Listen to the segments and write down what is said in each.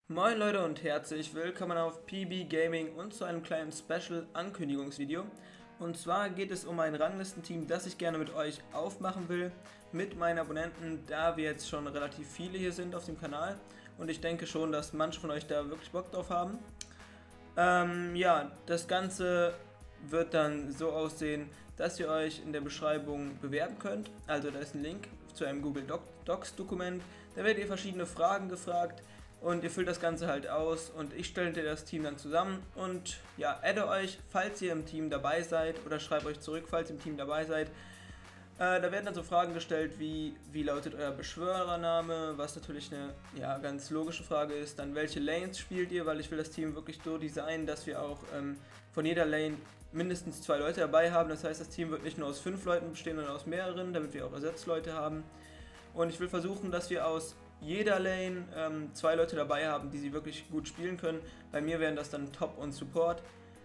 Moin Leute und herzlich willkommen auf PB Gaming und zu einem kleinen Special-Ankündigungsvideo. Und zwar geht es um ein Ranglistenteam, das ich gerne mit euch aufmachen will, mit meinen Abonnenten, da wir jetzt schon relativ viele hier sind auf dem Kanal. Und ich denke schon, dass manche von euch da wirklich Bock drauf haben. Ja, das Ganze wird dann so aussehen, dass ihr euch in der Beschreibung bewerben könnt. Also da ist ein Link zu einem Google Docs Dokument, da werdet ihr verschiedene Fragen gefragt. Und ihr füllt das Ganze halt aus und ich stelle dir das Team dann zusammen und ja, adde euch, falls ihr im Team dabei seid, oder schreibe euch zurück, falls ihr im Team dabei seid. Da werden dann so Fragen gestellt wie lautet euer Beschwörername, was natürlich eine ganz logische Frage ist. Dann welche Lanes spielt ihr, weil ich will das Team wirklich so designen, dass wir auch von jeder Lane mindestens 2 Leute dabei haben. Das heißt, das Team wird nicht nur aus 5 Leuten bestehen, sondern aus mehreren, damit wir auch Ersatzleute haben. Und ich will versuchen, dass wir aus jeder Lane 2 Leute dabei haben, die sie wirklich gut spielen können. Bei mir wären das dann Top und Support.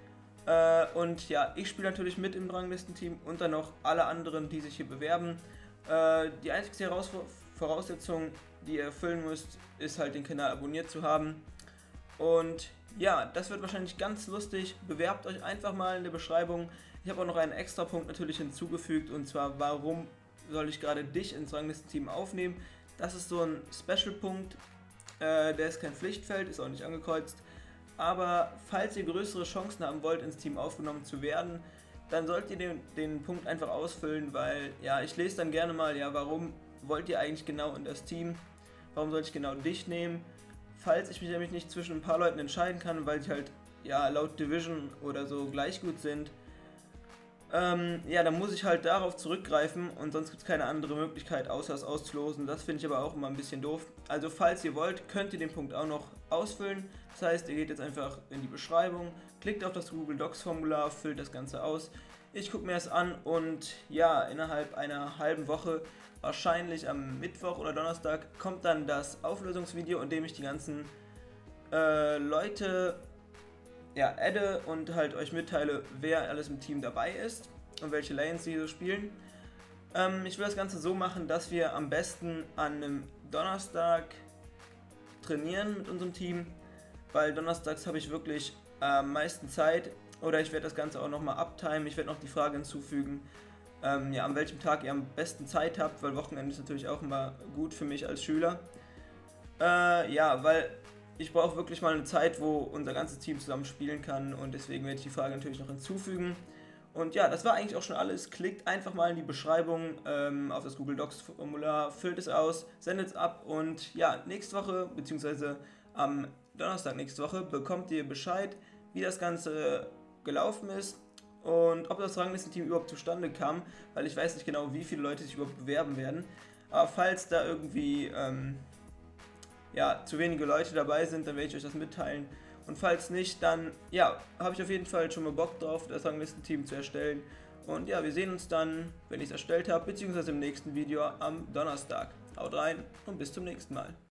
Und ja, ich spiele natürlich mit im Ranglistenteam und dann noch alle anderen, die sich hier bewerben. Die einzige Voraussetzung, die ihr erfüllen müsst, ist halt den Kanal abonniert zu haben. Und ja, das wird wahrscheinlich ganz lustig. Bewerbt euch einfach mal in der Beschreibung. Ich habe auch noch einen extra Punkt natürlich hinzugefügt, und zwar, warum soll ich gerade dich ins Ranglistenteam aufnehmen. Das ist so ein Special-Punkt, der ist kein Pflichtfeld, ist auch nicht angekreuzt. Aber falls ihr größere Chancen haben wollt, ins Team aufgenommen zu werden, dann solltet ihr den Punkt einfach ausfüllen, weil ja, ich lese dann gerne mal, ja, warum wollt ihr eigentlich genau in das Team? Warum soll ich genau dich nehmen? Falls ich mich nämlich nicht zwischen ein paar Leuten entscheiden kann, weil sie halt ja laut Division oder so gleich gut sind, ja, dann muss ich halt darauf zurückgreifen und sonst gibt es keine andere Möglichkeit, außer es auszulosen. Das finde ich aber auch immer ein bisschen doof. Also falls ihr wollt, könnt ihr den Punkt auch noch ausfüllen. Das heißt, ihr geht jetzt einfach in die Beschreibung, klickt auf das Google Docs Formular, füllt das Ganze aus. Ich gucke mir das an und ja, innerhalb einer halben Woche, wahrscheinlich am Mittwoch oder Donnerstag, kommt dann das Auflösungsvideo, in dem ich die ganzen Leute adde und halt euch mitteile, wer alles im Team dabei ist und welche Lanes sie so spielen. Ich will das Ganze so machen, dass wir am besten an einem Donnerstag trainieren mit unserem Team, weil donnerstags habe ich wirklich am meisten Zeit, oder ich werde das Ganze auch nochmal uptimen. Ich werde noch die Frage hinzufügen, an welchem Tag ihr am besten Zeit habt, weil Wochenende ist natürlich auch immer gut für mich als Schüler. Ja, weil ich brauche wirklich mal eine Zeit, wo unser ganzes Team zusammen spielen kann, und deswegen werde ich die Frage natürlich noch hinzufügen. Und ja, das war eigentlich auch schon alles. Klickt einfach mal in die Beschreibung auf das Google Docs Formular, füllt es aus, sendet es ab, und ja, nächste Woche, beziehungsweise am Donnerstag nächste Woche, bekommt ihr Bescheid, wie das Ganze gelaufen ist und ob das Ranglistenteam überhaupt zustande kam, weil ich weiß nicht genau, wie viele Leute sich überhaupt bewerben werden. Aber falls da irgendwie zu wenige Leute dabei sind, dann werde ich euch das mitteilen. Und falls nicht, dann ja, habe ich auf jeden Fall schon mal Bock drauf, das Ranglistenteam zu erstellen. Und ja, wir sehen uns dann, wenn ich es erstellt habe, beziehungsweise im nächsten Video am Donnerstag. Haut rein und bis zum nächsten Mal.